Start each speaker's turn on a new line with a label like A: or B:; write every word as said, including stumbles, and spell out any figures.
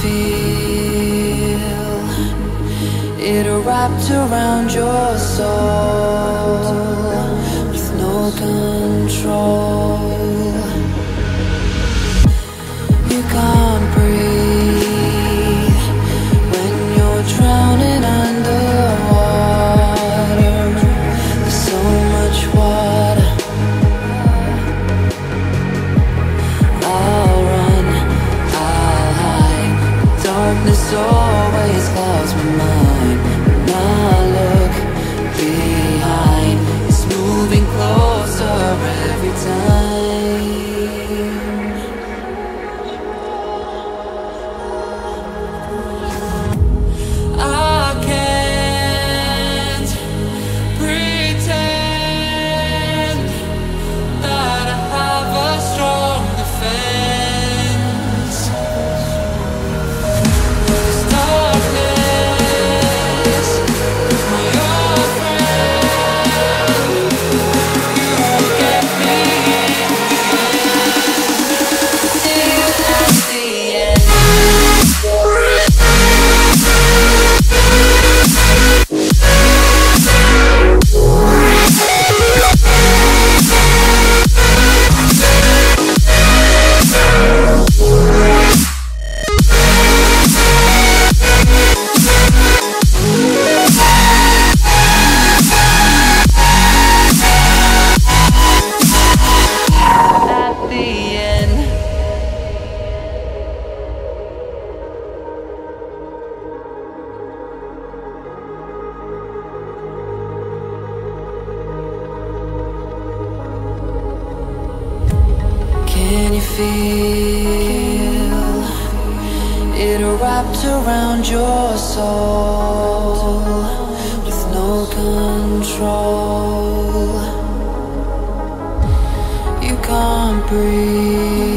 A: feel it wrapped around your soul with no control? You can't breathe when you're drowning underwater. There's so much water. I'll run, I'll hide. Darkness always clouds my mind. When I look behind, it's moving closer every time. I can't pretend that I have a strong defense. There's darkness, my old friend. You won't get me in the end. Till at the end. At the end. Can you feel it wrapped around your soul with no control? You can't breathe